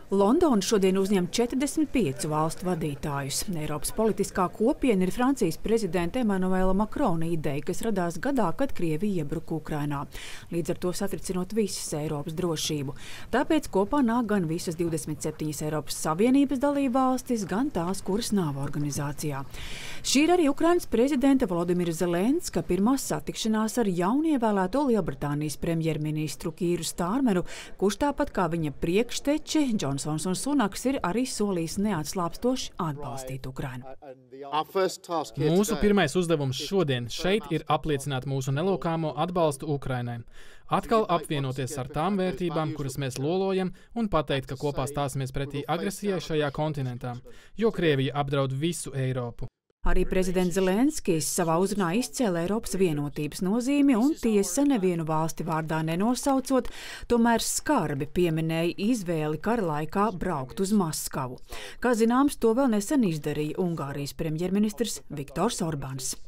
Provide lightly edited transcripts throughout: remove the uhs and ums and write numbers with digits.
Londona šodien uzņem 45 valstu vadītājus. Eiropas politiskā kopiena ir Francijas prezidenta Emmanuela Macrona ideja, kas radās gadā, kad Krievija iebruka Ukrainā, līdz ar to satricinot visas Eiropas drošību. Tāpēc kopā nāk gan visas 27 Eiropas Savienības dalībvalstis, gan tās, kuras nav organizācijā. Šī ir arī Ukrainas prezidenta Volodimira Zelenska pirmā satikšanās ar jaunievēlēto Lielbritānijas premjerministru Kīru Stārmeru, kurš tāpat kā viņa priekšteči Džonsons un Sunaks ir arī solījis neatslāpstoši atbalstīt Ukrainu. Mūsu pirmais uzdevums šodien šeit ir apliecināt mūsu nelokāmo atbalstu Ukrainai. Atkal apvienoties ar tām vērtībām, kuras mēs lolojam, un pateikt, ka kopā stāsimies pretī agresijai šajā kontinentā, jo Krievija apdraud visu Eiropu. Arī prezidents Zelenskijs savā uzrunā izcēla Eiropas vienotības nozīmi un tiesa nevienu valsti vārdā nenosaucot, tomēr skarbi pieminēja izvēli kara laikā braukt uz Maskavu. Kā zināms, to vēl nesen izdarīja Ungārijas premjerministrs Viktors Orbāns.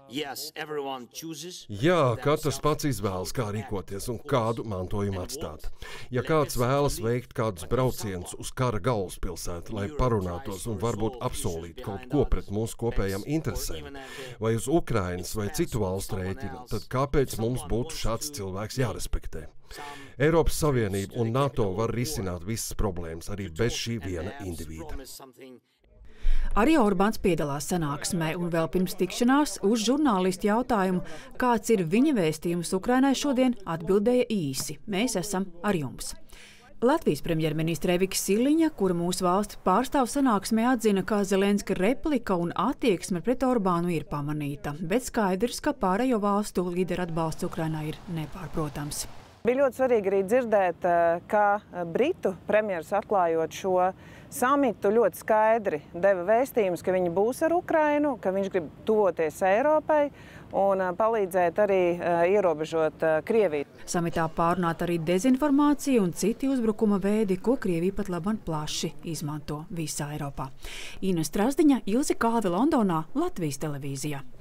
Jā, katrs pats izvēlas, kā rīkoties un kādu mantojumu atstāt. Ja kāds vēlas veikt kādus braucienus uz kara galvaspilsētu, lai parunātos un varbūt apsolīt kaut ko pret mūsu kopējām interesēm, vai uz Ukrainas vai citu valstu rēķina, tad kāpēc mums būtu šāds cilvēks jārespektē? Eiropas Savienība un NATO var risināt visas problēmas arī bez šī viena indivīda. Arī Orbāns piedalās sanāksmē un vēl pirms tikšanās uz žurnālistu jautājumu, kāds ir viņa vēstījums Ukrainai šodien, atbildēja īsi: mēs esam ar jums. Latvijas premjerministre Evika Siliņa, kura mūsu valsti pārstāv sanāksmē, atzina, ka Zelenska replika un attieksme pret Orbānu ir pamanīta, bet skaidrs, ka pārējo valstu līderu atbalsts Ukrainai ir nepārprotams. Bija ļoti svarīgi arī dzirdēt, ka Britu premjeras atklājot šo samitu ļoti skaidri deva vēstījumus, ka viņi būs ar Ukrainu, ka viņš grib tuvoties Eiropai un palīdzēt arī ierobežot Krieviju. Samitā pārunāt arī dezinformācija un citi uzbrukuma veidi, ko Krievija pat labāk plaši izmanto visā Eiropā. Ina Strazdiņa, Ilze Kāve, Londonā, Latvijas televīzijā.